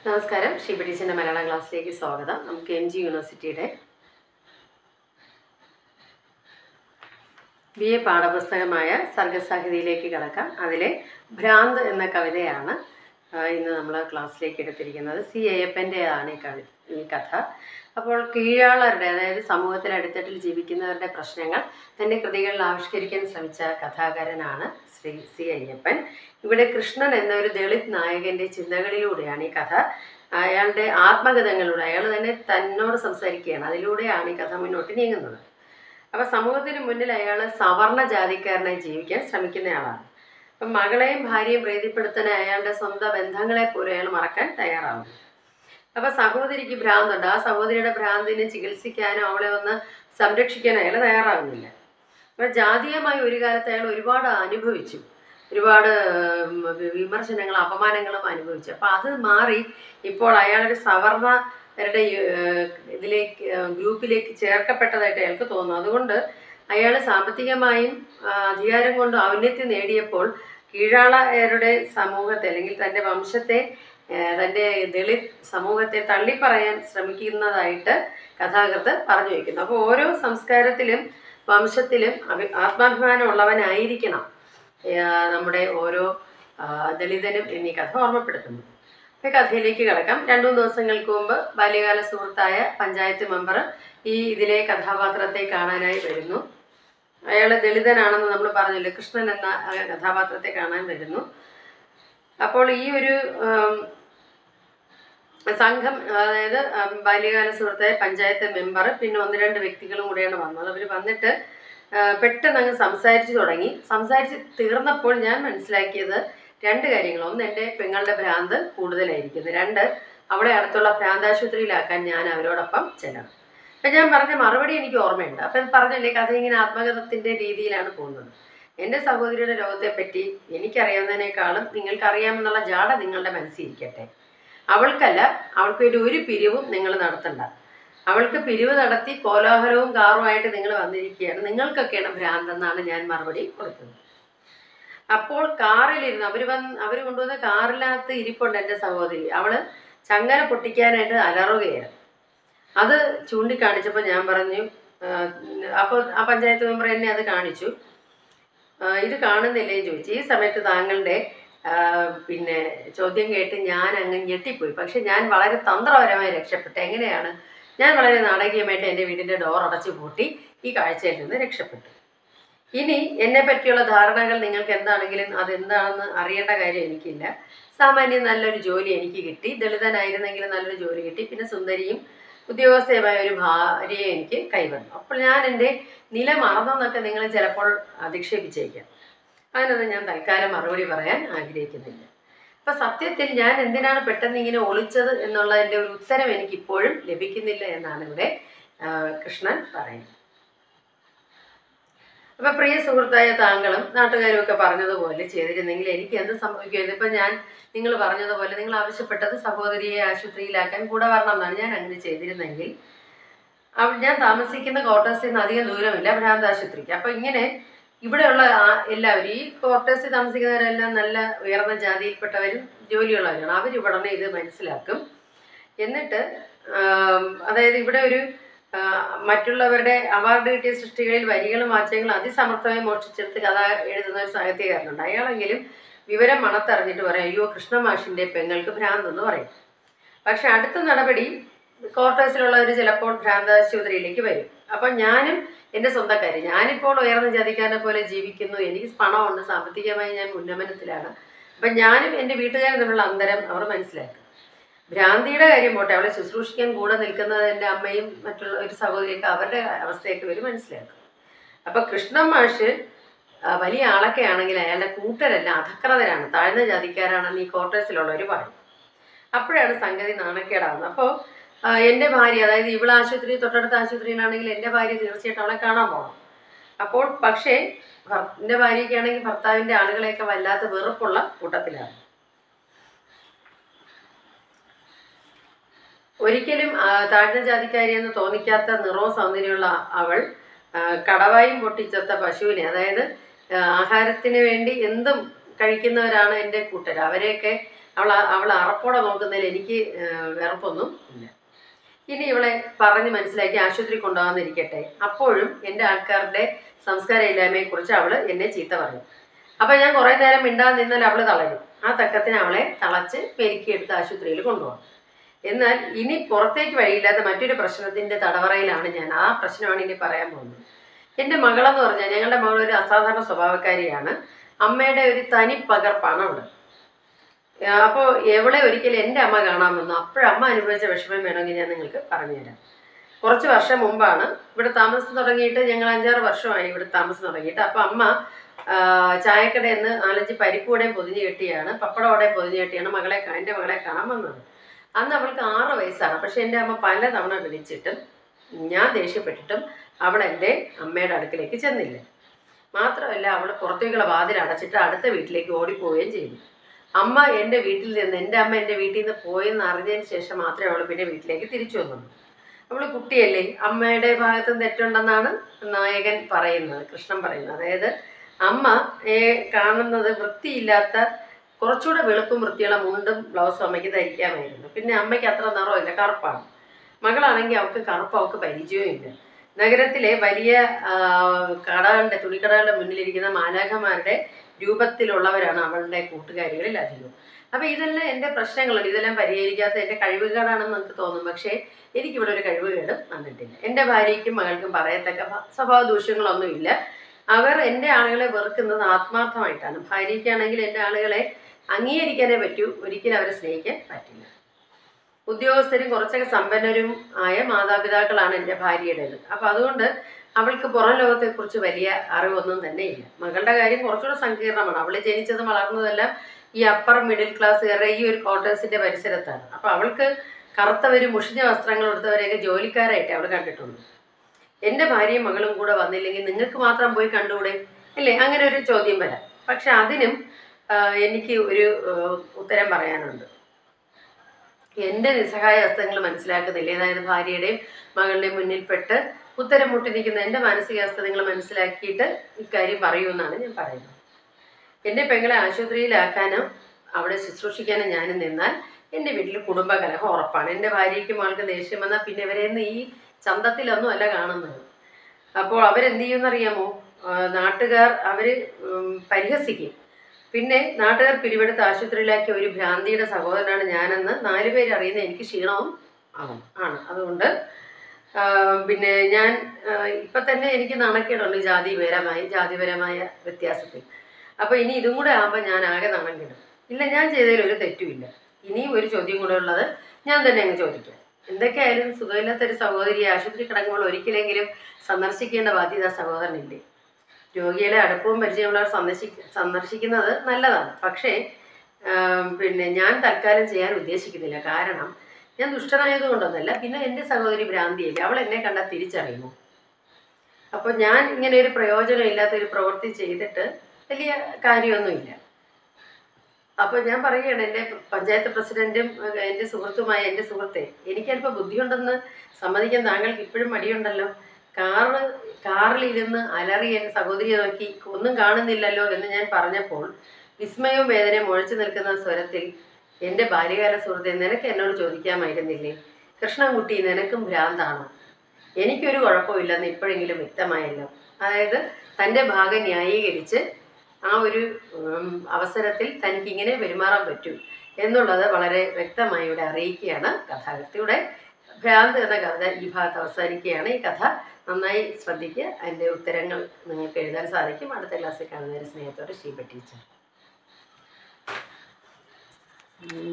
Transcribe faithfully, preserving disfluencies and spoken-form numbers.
നമസ്കാരം. ഷിബി ടീച്ചറിൻ്റെ മലയാളം ക്ലാസ്സിലേക്ക് സ്വാഗതം. നമുക്ക് എം ജി യൂണിവേഴ്സിറ്റിയുടെ ബി എ പാഠപുസ്തകമായ സർഗസാഹിതിയിലേക്ക് കടക്കാം. അതിലെ ഭ്രാന്ത് എന്ന കവിതയാണ് ഇന്ന് നമ്മൾ ക്ലാസ്സിലേക്ക് എടുത്തിരിക്കുന്നത്. സി അയ്യപ്പൻ്റെതാണ് ഈ കവി ഈ കഥ. അപ്പോൾ കീഴാളരുടെ, അതായത് സമൂഹത്തിൽ അടിത്തട്ടിൽ ജീവിക്കുന്നവരുടെ പ്രശ്നങ്ങൾ തൻ്റെ കൃതികളിൽ ആവിഷ്കരിക്കാൻ ശ്രമിച്ച കഥാകാരനാണ് ശ്രീ സി അയ്യപ്പൻ. ഇവിടെ കൃഷ്ണൻ എന്ന ഒരു ദളിത് നായകൻ്റെ ചിന്തകളിലൂടെയാണ് ഈ കഥ, അയാളുടെ ആത്മകഥങ്ങളിലൂടെ, അയാൾ തന്നെ തന്നോട് സംസാരിക്കുകയാണ്, അതിലൂടെയാണ് ഈ കഥ മുന്നോട്ട് നീങ്ങുന്നത്. അപ്പോൾ സമൂഹത്തിന് മുന്നിൽ അയാൾ സവർണ ജാതിക്കാരനായി ജീവിക്കാൻ ശ്രമിക്കുന്നയാളാണ്. അപ്പം മകളെയും ഭാര്യയും പ്രീതിപ്പെടുത്താൻ അയാളുടെ സ്വന്തം ബന്ധങ്ങളെ പോലും അയാൾ മറക്കാൻ തയ്യാറാവുന്നു. അപ്പോൾ സഹോദരിക്ക് ഭ്രാന്തുണ്ട്. ആ സഹോദരിയുടെ ഭ്രാന്തിനെ ചികിത്സിക്കാനോ അവളെ ഒന്ന് സംരക്ഷിക്കാനോ അയാൾ തയ്യാറാവുന്നില്ല. അപ്പോൾ ജാതീയമായി ഒരു കാലത്ത് അയാൾ ഒരുപാട് അനുഭവിച്ചു, ഒരുപാട് വിമർശനങ്ങളും അപമാനങ്ങളും അനുഭവിച്ചു. അപ്പോൾ അത് മാറി ഇപ്പോൾ അയാളൊരു സവർണരുടെ ഇതിലേക്ക് ഗ്രൂപ്പിലേക്ക് ചേർക്കപ്പെട്ടതായിട്ട് അയാൾക്ക് തോന്നുന്നു. അതുകൊണ്ട് അയാൾ സാമ്പത്തികമായും അധികാരം കൊണ്ടും ഔന്നത്യം നേടിയപ്പോൾ കീഴാളരുടെ സമൂഹത്തെ, അല്ലെങ്കിൽ തൻ്റെ വംശത്തെ, തൻ്റെ ദളിത് സമൂഹത്തെ തള്ളിപ്പറയാൻ ശ്രമിക്കുന്നതായിട്ട് കഥാകൃത്ത് പറഞ്ഞു വയ്ക്കുന്നു. അപ്പോൾ ഓരോ സംസ്കാരത്തിലും വംശത്തിലും അഭി ആത്മാഭിമാനമുള്ളവനായിരിക്കണം നമ്മുടെ ഓരോ ദളിതനും എന്നീ കഥ ഓർമ്മപ്പെടുത്തുന്നു. അപ്പോൾ കഥയിലേക്ക് കിടക്കാം. രണ്ടു മൂന്ന് ദിവസങ്ങൾക്ക് മുമ്പ് ബാല്യകാല സുഹൃത്തായ പഞ്ചായത്ത് മെമ്പർ ഈ ഇതിലെ കഥാപാത്രത്തെ കാണാനായി വരുന്നു. അയാൾ ദളിതനാണെന്ന് നമ്മൾ പറഞ്ഞില്ലേ, കൃഷ്ണൻ എന്ന കഥാപാത്രത്തെ കാണാൻ വരുന്നു. അപ്പോൾ ഈ ഒരു സംഘം, അതായത് ബാല്യകാല സുഹൃത്തായ പഞ്ചായത്ത് മെമ്പർ പിന്നെ ഒന്ന് രണ്ട് വ്യക്തികളും കൂടെയാണ് വന്നത്. അവർ വന്നിട്ട് പെട്ടെന്ന് അങ്ങ് സംസാരിച്ചു തുടങ്ങി. സംസാരിച്ച് തീർന്നപ്പോൾ ഞാൻ മനസ്സിലാക്കിയത് രണ്ട് കാര്യങ്ങൾ. ഒന്ന്, എൻ്റെ പെങ്ങളുടെ ഭ്രാന്ത് കൂടുതലായിരിക്കുന്നു. രണ്ട്, അവളെ അടുത്തുള്ള ഭ്രാന്താശുപത്രിയിലാക്കാൻ ഞാൻ അവരോടൊപ്പം ചെല്ലണം. അപ്പം ഞാൻ പറഞ്ഞ മറുപടി എനിക്ക് ഓർമ്മയുണ്ട്. അപ്പം പറഞ്ഞല്ലേ, കഥ ഇങ്ങനെ ആത്മകഥത്തിൻ്റെ രീതിയിലാണ് പോകുന്നത്. എൻ്റെ സഹോദരിയുടെ ലോകത്തെപ്പറ്റി എനിക്കറിയാവുന്നതിനേക്കാളും നിങ്ങൾക്കറിയാമെന്നുള്ള ജാട നിങ്ങളുടെ മനസ്സിലിരിക്കട്ടെ. അവൾക്കല്ല, അവൾക്ക് വേണ്ടി ഒരു പിരിവും നിങ്ങൾ നടത്തണ്ട. അവൾക്ക് പിരിവ് നടത്തി കോലാഹലവും കാറുമായിട്ട് നിങ്ങൾ വന്നിരിക്കുകയാണ്, നിങ്ങൾക്കൊക്കെയാണ് ഭ്രാന്തെന്നാണ് ഞാൻ മറുപടി കൊടുത്തത്. അപ്പോൾ കാറിലിരുന്ന് അവർ വന്ന് അവർ കൊണ്ടുവന്ന കാറിനകത്ത് ഇരിപ്പുണ്ട് എൻ്റെ സഹോദരി. അവൾ ചങ്ങല പൊട്ടിക്കാനായിട്ട് അലറുകയാണ്. അത് ചൂണ്ടിക്കാണിച്ചപ്പോൾ ഞാൻ പറഞ്ഞു, അപ്പോൾ ആ പഞ്ചായത്ത് മെമ്പർ എന്നെ അത് കാണിച്ചു. ഇത് കാണുന്നില്ലേ ചോദിച്ചു. ഈ സമയത്ത് താങ്കളുടെ പിന്നെ ചോദ്യം കേട്ട് ഞാൻ അങ്ങ് ഞെട്ടിപ്പോയി. പക്ഷെ ഞാൻ വളരെ തന്ത്രപരമായി രക്ഷപ്പെട്ടു. എങ്ങനെയാണ്? ഞാൻ വളരെ നാടകീയമായിട്ട് എൻ്റെ വീടിൻ്റെ ഡോർ അടച്ചു പൂട്ടി ഈ കാഴ്ചയിൽ നിന്ന് രക്ഷപ്പെട്ടു. ഇനി എന്നെ പറ്റിയുള്ള ധാരണകൾ നിങ്ങൾക്ക് എന്താണെങ്കിലും അതെന്താണെന്ന് അറിയേണ്ട കാര്യം എനിക്കില്ല. സാമാന്യം നല്ലൊരു ജോലി എനിക്ക് കിട്ടി, ദളിതനായിരുന്നെങ്കിലും നല്ലൊരു ജോലി കിട്ടി, പിന്നെ സുന്ദരിയും ഉദ്യോഗസ്ഥയുമായ ഒരു ഭാര്യയെ എനിക്ക് കൈവന്നു. അപ്പോൾ ഞാൻ എൻ്റെ നില മറന്നെന്നൊക്കെ നിങ്ങൾ ചിലപ്പോൾ അധിക്ഷേപിച്ചേക്കാം. അതിനൊന്നും ഞാൻ തൽക്കാലം മറുപടി പറയാൻ ആഗ്രഹിക്കുന്നില്ല. അപ്പം സത്യത്തിൽ ഞാൻ എന്തിനാണ് പെട്ടെന്ന് ഇങ്ങനെ ഒളിച്ചത് എന്നുള്ളതിൻ്റെ ഒരു ഉത്തരം എനിക്കിപ്പോഴും ലഭിക്കുന്നില്ല എന്നാണ് ഇവിടെ കൃഷ്ണൻ പറയുന്നത്. അപ്പം പ്രിയ സുഹൃത്തായ താങ്കളും നാട്ടുകാരും ഒക്കെ പറഞ്ഞതുപോലെ ചെയ്തിരുന്നെങ്കിൽ എനിക്ക് എന്ത് സംഭവിക്കുമായിരുന്നു? ഇപ്പം ഞാൻ നിങ്ങൾ പറഞ്ഞതുപോലെ, നിങ്ങൾ ആവശ്യപ്പെട്ടത് സഹോദരിയെ ആശുപത്രിയിലാക്കാൻ കൂടെ വരണം എന്നാണ്. ഞാൻ അങ്ങനെ ചെയ്തിരുന്നെങ്കിൽ ഞാൻ താമസിക്കുന്ന ക്വാർട്ടേഴ്സിൽ നിന്ന് അധികം ദൂരമില്ല ഭ്രാന്താശുപത്രിക്ക്. അപ്പം ഇങ്ങനെ ഇവിടെയുള്ള എല്ലാവരും, ഈ ക്വാർട്ടേഴ്സിൽ താമസിക്കുന്നവരെല്ലാം നല്ല ഉയർന്ന ജാതിയിൽപ്പെട്ടവരും ജോലിയുള്ളവരാണ്. അവരിവിടനെ ഇത് മനസ്സിലാക്കും. എന്നിട്ട് അതായത് ഇവിടെ ഒരു മറ്റുള്ളവരുടെ അവാർഡ് കിട്ടിയ സൃഷ്ടികളിൽ വരികളും വാചകങ്ങളും അതിസമർത്ഥമായി മോഷ്ടിച്ചെടുത്ത് കഥ എഴുതുന്ന ഒരു സാഹിത്യകാരനുണ്ട്. അയാളെങ്കിലും വിവരം മണത്തറിഞ്ഞിട്ട് പറയും, അയ്യോ കൃഷ്ണമാഷിൻ്റെ പെങ്ങൾക്ക് ഭ്രാന്തെന്ന് പറയും. പക്ഷെ അടുത്ത നടപടി ക്വാർട്ടേഴ്സിലുള്ളവർ ചിലപ്പോൾ ഭ്രാന്താശുപത്രിയിലേക്ക് വരും. അപ്പം ഞാനും എൻ്റെ സ്വന്തക്കാർ, ഞാനിപ്പോൾ ഉയർന്ന ജാതിക്കാരനെ പോലെ ജീവിക്കുന്നു, എനിക്ക് പണമുണ്ട്, സാമ്പത്തികമായി ഞാൻ ഉന്നമനത്തിലാണ്. അപ്പം ഞാനും എൻ്റെ വീട്ടുകാരും തമ്മിലുള്ള അന്തരം അവർ മനസ്സിലാക്കും. ഭ്രാന്തിയുടെ കാര്യം പോട്ടെ, അവളെ ശുശ്രൂഷിക്കാൻ കൂടെ നിൽക്കുന്നത് എൻ്റെ അമ്മയും മറ്റുള്ള ഒരു സഹോദരിയൊക്കെ അവരുടെ അവസ്ഥയൊക്കെ ഇവർ മനസ്സിലാക്കും. അപ്പം കൃഷ്ണൻ മാഷ് വലിയ ആളൊക്കെ ആണെങ്കിൽ അയാളുടെ കൂട്ടരല്ല, അധക്രതരാണ്, താഴ്ന്ന ജാതിക്കാരാണെന്ന് ഈ ക്വാർട്ടേഴ്സിലുള്ളവർ പറയും. അപ്പോഴാണ് സംഗതി നാണക്കേടാവുന്നത്. അപ്പോൾ എൻ്റെ ഭാര്യ, അതായത് ഇവളെ ആശുപത്രി തൊട്ടടുത്ത ആശുപത്രിയിലാണെങ്കിൽ എൻ്റെ ഭാര്യ തീർച്ചയായിട്ടും അവളെ കാണാൻ പോകണം. അപ്പോൾ പക്ഷേ എൻ്റെ ഭാര്യയ്ക്കാണെങ്കിൽ ഭർത്താവിൻ്റെ ആളുകളെയൊക്കെ വല്ലാത്ത വെറുപ്പുള്ള കൂട്ടത്തിലാണ്. ഒരിക്കലും താഴ്ന്ന ജാതിക്കാരിയെന്ന് തോന്നിക്കാത്ത നിറവും സൗന്ദര്യമുള്ള അവൾ കടവായും പൊട്ടിച്ചത്ത പശുവിനെ, അതായത് ആഹാരത്തിന് വേണ്ടി എന്തും കഴിക്കുന്നവരാണ് എൻ്റെ കൂട്ടർ. അവരെയൊക്കെ അവൾ അവൾ അറപ്പോടെ നോക്കുന്നതിൽ എനിക്ക് വെറുപ്പൊന്നും ഇല്ല. ഇനി ഇവളെ പറഞ്ഞ് മനസ്സിലാക്കി ആശുപത്രി കൊണ്ടുപോകാന്നിരിക്കട്ടെ, അപ്പോഴും എൻ്റെ ആൾക്കാരുടെ സംസ്കാര ഇല്ലായ്മയെക്കുറിച്ച് അവൾ എന്നെ ചീത്ത പറയും. അപ്പം ഞാൻ കുറേ നേരം മിണ്ടാതെ നിന്നാൽ അവൾ തളരും. ആ തക്കത്തിന് അവളെ തളച്ച് പെരുക്കിയെടുത്ത് ആശുപത്രിയിൽ കൊണ്ടുപോകാം. എന്നാൽ ഇനി പുറത്തേക്ക് വഴിയില്ലാത്ത മറ്റൊരു പ്രശ്നത്തിൻ്റെ തടവറയിലാണ് ഞാൻ. ആ പ്രശ്നമാണ് ഇനി പറയാൻ പോകുന്നത്. എൻ്റെ മകളെന്ന് പറഞ്ഞാൽ, ഞങ്ങളുടെ മകൾ ഒരു അസാധാരണ സ്വഭാവക്കാരിയാണ്. അമ്മയുടെ ഒരു തനി പകർപ്പാണ് അവൾ. അപ്പോൾ എവളെ ഒരിക്കലും എൻ്റെ അമ്മ കാണാൻ വന്നു. അപ്പോഴമ്മ അനുഭവിച്ച വിഷമം വേണമെങ്കിൽ ഞാൻ നിങ്ങൾക്ക് പറഞ്ഞുതരാം. കുറച്ച് വർഷം മുമ്പാണ് ഇവിടെ താമസം തുടങ്ങിയിട്ട്. ഞങ്ങൾ അഞ്ചാറ് വർഷമായി ഇവിടെ താമസം തുടങ്ങിയിട്ട്. അപ്പോൾ അമ്മ ചായക്കടയിൽ നിന്ന് നാലഞ്ച് പരിപ്പൂടെയും പൊതിഞ്ഞ് കെട്ടിയാണ്, പപ്പടോടെയും പൊതിഞ്ഞ് കെട്ടിയാണ് മകളെ എൻ്റെ മകളെ കാണാൻ വന്നത്. അന്ന് അവൾക്ക് ആറ് വയസ്സാണ്. പക്ഷെ എൻ്റെ അമ്മ പല തവണ വിളിച്ചിട്ടും ഞാൻ ദേഷ്യപ്പെട്ടിട്ടും അവൾ എൻ്റെ അമ്മയുടെ അടുക്കിലേക്ക് ചെന്നില്ല. മാത്രമല്ല, അവൾ പുറത്തേക്കുള്ള വാതിൽ അടച്ചിട്ട് അടുത്ത വീട്ടിലേക്ക് ഓടിപ്പോവുകയും ചെയ്തു. അമ്മ എൻ്റെ വീട്ടിൽ നിന്ന് എൻ്റെ അമ്മ എൻ്റെ വീട്ടിൽ നിന്ന് പോയെന്ന് അറിഞ്ഞതിന് ശേഷം മാത്രമേ അവൾ പിന്നെ വീട്ടിലേക്ക് തിരിച്ചു വന്നുള്ളൂ. അവൾ കുട്ടിയല്ലേ, അമ്മയുടെ ഭാഗത്ത് തെറ്റുണ്ടെന്നാണ് നായകൻ പറയുന്നത്, കൃഷ്ണൻ പറയുന്നത്. അതായത് അമ്മ കാണുന്നത് വൃത്തിയില്ലാത്ത, കുറച്ചുകൂടെ വെളുപ്പും വൃത്തിയുള്ള മുണ്ടും ബ്ലൗസും അമ്മയ്ക്ക് ധരിക്കാമായിരുന്നു. പിന്നെ അമ്മയ്ക്ക് അത്ര നിറമില്ല, കറുപ്പാണ്. മകളാണെങ്കിൽ അവൾക്ക് കറുപ്പ് അവൾക്ക് പരിചയവും ഇല്ല. നഗരത്തിലെ വലിയ കടകളുടെ തുണിക്കടകളുടെ മുന്നിലിരിക്കുന്ന മാലാഖമാരുടെ രൂപത്തിലുള്ളവരാണ് അവളുടെ കൂട്ടുകാരികളിൽ അധികവും. അപ്പോൾ ഇതെല്ലാം എൻ്റെ പ്രശ്നങ്ങളുണ്ട്. ഇതെല്ലാം പരിഹരിക്കാത്ത എൻ്റെ കഴിവുകേടാണെന്ന് നമുക്ക് തോന്നും. പക്ഷേ എനിക്കിവിടെ ഒരു കഴിവുകേടും വന്നിട്ടില്ല. എൻ്റെ ഭാര്യയ്ക്കും മകൾക്കും പറയത്തക്ക സ്വഭാവ ദൂഷ്യങ്ങളൊന്നുമില്ല. അവർ എൻ്റെ ആളുകളെ വെറുക്കുന്നത് ആത്മാർത്ഥമായിട്ടാണ്. ഭാര്യയ്ക്കാണെങ്കിൽ എൻ്റെ ആളുകളെ അംഗീകരിക്കാനേ പറ്റൂ, ഒരിക്കലും അവരെ സ്നേഹിക്കാൻ പറ്റില്ല. ഉദ്യോഗസ്ഥരും കുറച്ചൊക്കെ സമ്പന്നരും ആയ മാതാപിതാക്കളാണ് എൻ്റെ ഭാര്യയുടേത്. അപ്പം അതുകൊണ്ട് അവൾക്ക് പുറം ലോകത്തെക്കുറിച്ച് വലിയ അറിവൊന്നും തന്നെ ഇല്ല. മകളുടെ കാര്യം കുറച്ചുകൂടെ സങ്കീർണമാണ്. അവൾ ജനിച്ചതും വളർന്നതെല്ലാം ഈ അപ്പർ മിഡിൽ ക്ലാസ്സുകാരുടെ ഈ ഒരു ക്വാർട്ടേഴ്സിൻ്റെ പരിസരത്താണ്. അപ്പോൾ അവൾക്ക് കറുത്തവരും മുഷിഞ്ഞ വസ്ത്രങ്ങൾ എടുത്തവരെയൊക്കെ ജോലിക്കാരായിട്ട് അവൾ കണ്ടിട്ടുണ്ട്. എൻ്റെ ഭാര്യയും മകളും കൂടെ വന്നില്ലെങ്കിൽ നിങ്ങൾക്ക് മാത്രം പോയി കണ്ടുകൂടെ അല്ലേ, അങ്ങനെ ഒരു ചോദ്യം വരാം. പക്ഷെ അതിനും എനിക്ക് ഒരു ഉത്തരം പറയാനുണ്ട്. എൻ്റെ നിസ്സഹായ അവസ്ഥകൾ മനസ്സിലാക്കുന്നില്ല. അതായത് ഭാര്യയുടെയും മകളുടെയും മുന്നിൽപ്പെട്ട് ഉത്തരം മുട്ടി നിൽക്കുന്ന എൻ്റെ മാനസികാവസ്ഥ നിങ്ങൾ മനസ്സിലാക്കിയിട്ട് ഇക്കാര്യം പറയുമെന്നാണ് ഞാൻ പറയുന്നത്. എൻ്റെ പെങ്ങളെ ആശുപത്രിയിലാക്കാനും അവിടെ ശുശ്രൂഷിക്കാനും ഞാനും നിന്നാൽ എൻ്റെ വീട്ടിൽ കുടുംബകലഹം ഉറപ്പാണ്. എൻ്റെ ഭാര്യയ്ക്കും മകൾക്ക് ദേഷ്യം വന്നാൽ പിന്നെ ഇവരെന്ന് ഈ ചന്തത്തിലൊന്നും അല്ല കാണുന്നത്. അപ്പോൾ അവരെന്ത് ചെയ്യുമെന്നറിയാമോ? നാട്ടുകാർ അവർ പരിഹസിക്കും. പിന്നെ നാട്ടുകാർ പിരിവെടുത്ത് ആശുപത്രിയിലാക്കിയ ഒരു ഭ്രാന്തിയുടെ സഹോദരനാണ് ഞാനെന്ന് നാല് പേര് അറിയുന്ന എനിക്ക് ക്ഷീണവും ആവും ആണ്. അതുകൊണ്ട് പിന്നെ ഞാൻ ഇപ്പം തന്നെ എനിക്ക് നാണക്കേടുണ്ട് ജാതിപരമായി ജാതിപരമായ വ്യത്യാസത്തിൽ. അപ്പോൾ ഇനി ഇതും കൂടെ ആകുമ്പോൾ ഞാൻ ആകെ നാണം കിടും. ഇല്ല, ഞാൻ ചെയ്തതിൽ ഒരു തെറ്റുമില്ല. ഇനിയും ഒരു ചോദ്യം കൂടെ ഉള്ളത് ഞാൻ തന്നെ അങ്ങ് ചോദിക്കാം. എന്തൊക്കെയായാലും സുഖമില്ലാത്തൊരു സഹോദരിയെ ആശുപത്രി കിടങ്ങുമ്പോൾ ഒരിക്കലെങ്കിലും സന്ദർശിക്കേണ്ട ബാധ്യത സഹോദരനില്ലേ? രോഗികളെ അടുപ്പവും പരിചയമുള്ളവർ സന്ദർശി സന്ദർശിക്കുന്നത് നല്ലതാണ്. പക്ഷേ പിന്നെ ഞാൻ തൽക്കാലം ചെയ്യാൻ ഉദ്ദേശിക്കുന്നില്ല. കാരണം ഞാൻ ദുഷ്ടനായതുകൊണ്ടൊന്നല്ല, പിന്നെ എൻ്റെ സഹോദരി ഭ്രാന്തിയില്ല, അവൾ എന്നെ കണ്ടാൽ തിരിച്ചറിയുമോ? അപ്പോൾ ഞാൻ ഇങ്ങനെ ഒരു പ്രയോജനം ഇല്ലാത്തൊരു പ്രവൃത്തി ചെയ്തിട്ട് വലിയ കാര്യമൊന്നുമില്ല. അപ്പോൾ ഞാൻ പറയുകയാണ്, എൻ്റെ പഞ്ചായത്ത് പ്രസിഡൻറ്റും എൻ്റെ സുഹൃത്തുമായ എൻ്റെ സുഹൃത്തെ, എനിക്കല്പം ബുദ്ധിയുണ്ടെന്ന് സമ്മതിക്കാൻ താങ്കൾക്ക് ഇപ്പോഴും മടിയുണ്ടല്ലോ. കാറ് കാറിലിരുന്ന് അലറി എൻ്റെ സഹോദരിയെ നോക്കി ഒന്നും കാണുന്നില്ലല്ലോ എന്ന് ഞാൻ പറഞ്ഞപ്പോൾ വിസ്മയവും വേദനയും മുഴച്ചു നിൽക്കുന്ന സ്വരത്തിൽ എൻ്റെ ബാല്യകാല സുഹൃത്തെ, നിനക്ക് എന്നോട് ചോദിക്കാമായിരുന്നില്ലേ, കൃഷ്ണൻകുട്ടി നിനക്കും ഭ്രാന്താണോ? എനിക്കൊരു കുഴപ്പമില്ലെന്ന് ഇപ്പോഴെങ്കിലും വ്യക്തമായല്ലോ. അതായത് തൻ്റെ ഭാഗം ന്യായീകരിച്ച് ആ ഒരു അവസരത്തിൽ തനിക്കിങ്ങനെ പെരുമാറാൻ പറ്റൂ എന്നുള്ളത് വളരെ വ്യക്തമായി ഇവിടെ അറിയിക്കുകയാണ് കഥാകൃത്തിയുടെ. ഭ്രാന്ത് എന്ന കവിത ഈ ഭാഗത്ത് അവസാനിക്കുകയാണ്. ഈ കഥ നന്നായി ശ്രദ്ധിക്കുക. അതിൻ്റെ ഉത്തരങ്ങൾ നിങ്ങൾക്ക് എഴുതാൻ സാധിക്കും. അടുത്ത ക്ലാസ്സിൽ കാണുന്നതിന് സ്നേഹത്തോടെ ഷീബ ടീച്ചർ.